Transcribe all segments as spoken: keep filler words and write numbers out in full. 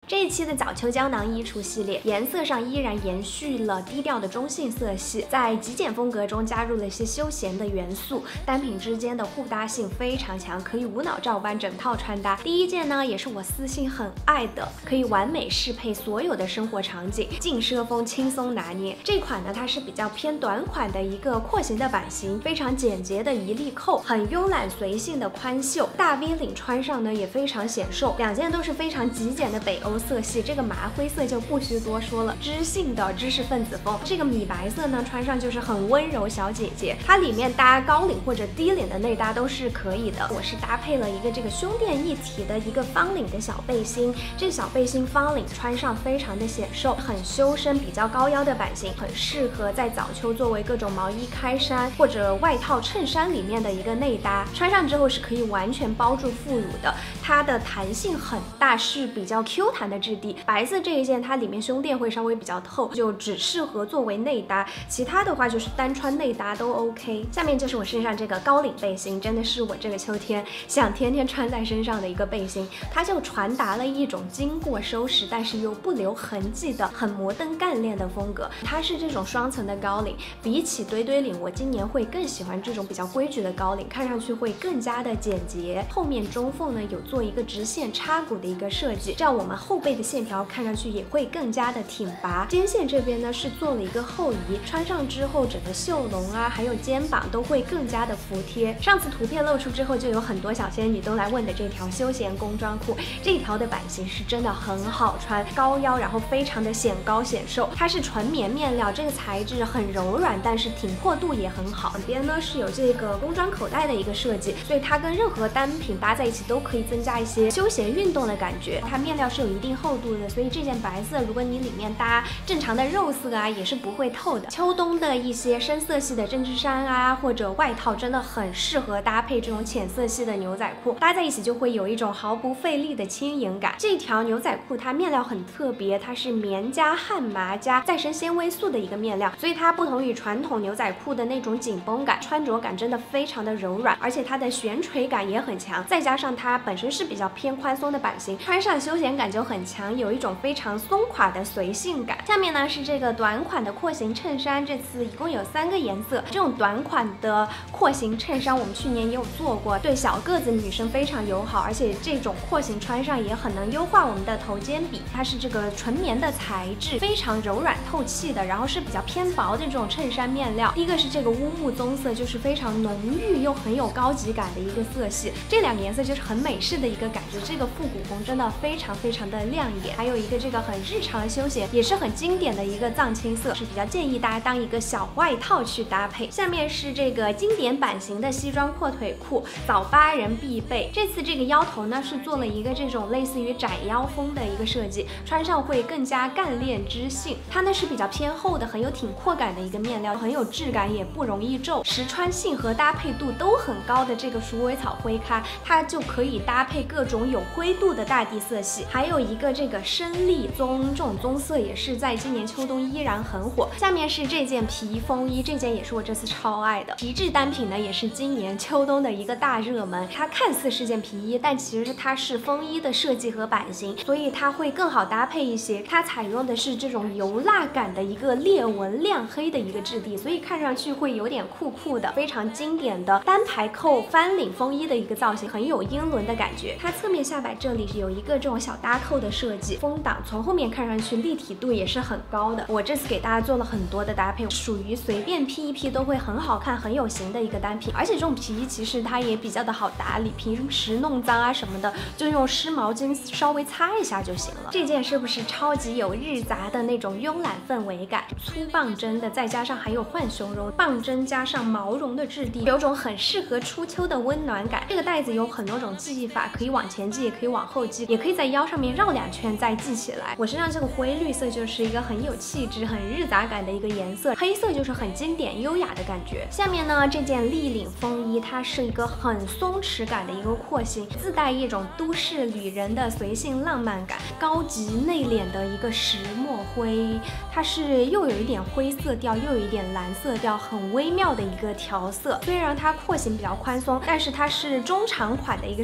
这一期的早秋胶囊衣橱系列，颜色上依然延续了低调的中性色系，在极简风格中加入了一些休闲的元素，单品之间的互搭性非常强，可以无脑照搬整套穿搭。第一件呢，也是我私心很爱的，可以完美适配所有的生活场景，劲奢风轻松拿捏。这款呢，它是比较偏短款的一个廓形的版型，非常简洁的一粒扣，很慵懒随性的宽袖，大 V 领穿上呢也非常显瘦。两件都是非常极简的北欧色系，这个麻灰色就不需多说了，知性的知识分子风。这个米白色呢，穿上就是很温柔小姐姐，它里面搭高领或者低领的内搭都是可以的。我是搭配了一个这个胸垫一体的一个方领的小背心，这个小背心方领穿上非常的显瘦，很修身，比较高腰的版型，很适合在早秋作为各种毛衣开衫或者外套衬衫里面的一个内搭。穿上之后是可以完全包住副乳的，它的弹性很大，是比较 Q 弹的质地。白色这一件它里面胸垫会稍微比较透，就只适合作为内搭，其他的话就是单穿内搭都 OK。下面就是我身上这个高领背心，真的是我这个秋天想天天穿在身上的一个背心，它就传达了一种经过收拾但是又不留痕迹的很摩登干练的风格。它是这种双层的高领，比起堆堆领，我今年会更喜欢这种比较规矩的高领，看上去会更加的简洁。后面中缝呢有做一个直线插骨的一个设计，这样我们后背的线条看上去也会更加的挺拔。肩线这边呢是做了一个后移，穿上之后整个袖笼啊还有肩膀都会更加的服帖。上次图片露出之后，就有很多小仙女都来问的这条休闲工装裤，这一条的版型是真的很好穿，高腰然后非常的显高显瘦，它是纯棉面料，这个材质很柔软，但是挺阔度也很好。两边呢是有这个工装口袋的一个设计，所以它跟任何单品搭在一起都可以增加一些休闲运动的感觉。它面料是有一定厚度的，所以这件白色如果你里面搭正常的肉色啊，也是不会透的。秋冬的一些深色系的针织衫啊或者外套，真的很适合搭配这种浅色系的牛仔裤，搭在一起就会有一种毫不费力的轻盈感。这条牛仔裤它面料很特别，它是棉加汗麻加再生纤维素的一个面料，所以它不同于传统牛仔裤的那种紧绷感，穿着感真的非常的柔软，而且它的悬垂感也很强，再加上它本身是比较偏宽松的版型，穿上休闲感就很强，有一种非常松垮的随性感。下面呢是这个短款的廓形衬衫，这次一共有三个颜色。这种短款的廓形衬衫我们去年也有做过，对小个子女生非常友好，而且这种廓形穿上也很能优化我们的头肩比。它是这个纯棉的材质，非常柔软透气的，然后是比较偏薄的这种衬衫面料。第一个是这个乌木棕色，就是非常浓郁又很有高级感的一个色系，这两个颜色就是很美式的一个感觉，这个复古风真的非常非常的亮眼。还有一个这个很日常休闲也是很经典的一个藏青色，是比较建议大家当一个小外套去搭配。下面是这个经典版型的西装阔腿裤，早八人必备。这次这个腰头呢是做了一个这种类似于窄腰风的一个设计，穿上会更加干练知性。它呢是比较偏厚的，很有挺阔感的一个面料，很有质感，也不容易皱，实穿性和搭配度都很高的这个鼠尾草灰咖，它就可以搭配各种有灰度的大地色系。还有一个这个深栗棕，这种棕色也是在今年秋冬依然很火。下面是这件皮风衣，这件也是我这次超爱的皮质单品呢，也是今年秋冬的一个大热门。它看似是件皮衣，但其实它是风衣的设计和版型，所以它会更好搭配一些。它采用的是这种油蜡感的一个裂纹亮黑的一个质地，所以看上去会有点酷酷的，非常经典的单排扣翻领风衣的一个造型，很有英伦的感觉。它侧面下摆这里有一个这种小搭扣的设计，风挡从后面看上去立体度也是很高的。我这次给大家做了很多的搭配，属于随便 P 一 P 都会很好看很有型的一个单品。而且这种皮衣其实它也比较的好打理，平时弄脏啊什么的就用湿毛巾稍微擦一下就行了。这件是不是超级有日杂的那种慵懒氛围感，粗棒针的，再加上还有浣熊绒，棒针加上毛绒的质地，有种很适合初秋的温暖感。这个带子有很多种系法，可以往前系，也可以往后系，也可以在腰上面绕两圈再系起来。我身上这个灰绿色就是一个很有气质很日杂感的一个颜色，黑色就是很经典优雅的感觉。下面呢这件立领风衣，它是一个很松弛感的一个廓形，自带一种都市旅人的随性浪漫感，高级内敛的一个石墨灰，它是又有一点灰色调又有一点蓝色调，很微妙的一个调色。虽然它廓形比较宽松，但是它是中长款的一个长度，所以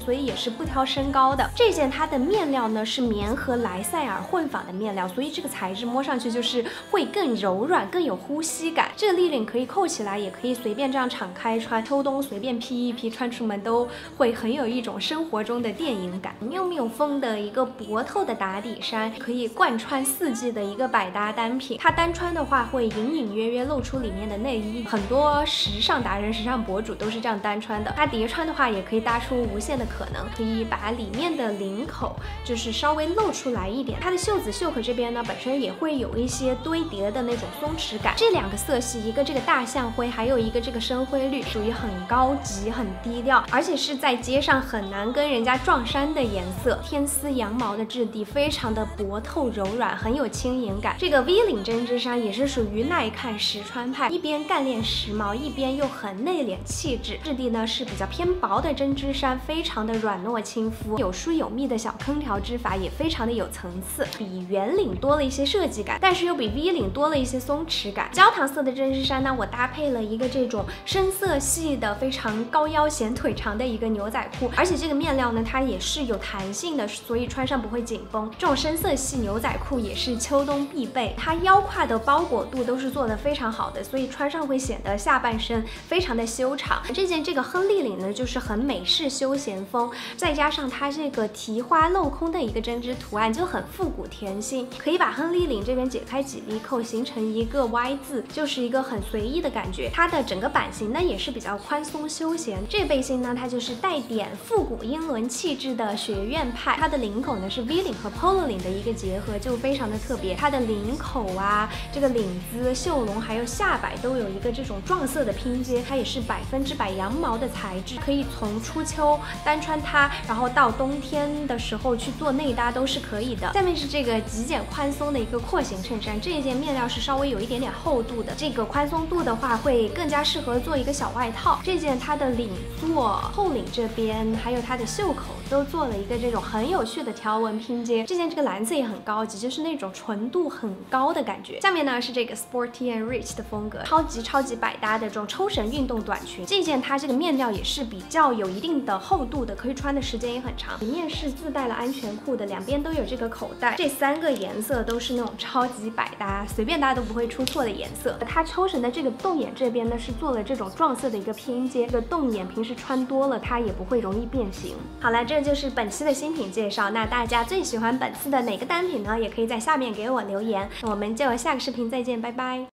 所以也是不挑身高的。这件它的面料呢是棉和莱赛尔混纺的面料，所以这个材质摸上去就是会更柔软，更有呼吸感。这个立领可以扣起来，也可以随便这样敞开穿，秋冬随便披一披，穿出门都会很有一种生活中的电影感。miu miu风的一个薄透的打底衫，可以贯穿四季的一个百搭单品。它单穿的话会隐隐约约露出里面的内衣，很多时尚达人、时尚博主都是这样单穿的。它叠穿的话也可以搭出无限的可能，可以把里面的领口就是稍微露出来一点。它的袖子袖口这边呢，本身也会有一些堆叠的那种松弛感。这两个色系，一个这个大象灰，还有一个这个深灰绿，属于很高级、很低调，而且是在街上很难跟人家撞衫的颜色。天丝羊毛的质地非常的薄透柔软，很有轻盈感。这个 V 领针织衫也是属于耐看实穿派，一边干练时髦，一边又很内敛气质。质地呢是比较偏薄的针织衫，非常的软糯亲肤，有疏有密的小坑条织法也非常的有层次，比圆领多了一些设计感，但是又比 V 领多了一些松弛感。焦糖色的针织衫呢，我搭配了一个这种深色系的非常高腰显腿长的一个牛仔裤，而且这个面料呢它也是有弹性的，所以穿上不会紧绷。这种深色系牛仔裤也是秋冬必备，它腰胯的包裹度都是做的非常好的，所以穿上会显得下半身非常的修长。这件这个亨利领呢就是很美式休闲风，再加上它这个提花镂空的一个针织图案就很复古甜心，可以把亨利领这边解开几粒扣形成一个 Y 字，就是一个很随意的感觉。它的整个版型呢也是比较宽松休闲。这个背心呢它就是带点复古英伦气质的学院派，它的领口呢是 V 领和 Polo 领的一个结合，就非常的特别。它的领口啊，这个领子、袖笼还有下摆都有一个这种撞色的拼接，它也是百分之百羊毛的材质，可以从初秋单穿它，然后到冬天的时候去做内搭都是可以的。下面是这个极简宽松的一个廓形衬衫，这一件面料是稍微有一点点厚度的，这个宽松度的话会更加适合做一个小外套。这件它的领座、后领这边还有它的袖口都做了一个这种很有趣的条纹拼接。这件这个蓝色也很高级，就是那种纯度很高的感觉。下面呢是这个 sporty and rich 的风格，超级超级百搭的这种抽绳运动短裙。这件它这个面料也是比较有一定的厚度的，可以穿的时间也很长。里面是自带了安全裤的，两边都有这个口袋。这三个颜色都是那种超级百搭，随便搭都不会出错的颜色。它抽绳的这个洞眼这边呢是做了这种撞色的一个拼接，这个洞眼平时穿多了它也不会容易变形。好了，这就是本期的新品介绍。那大家最喜欢本次的哪个单品呢？也可以在下面给我留言。我们就下个视频再见，拜拜。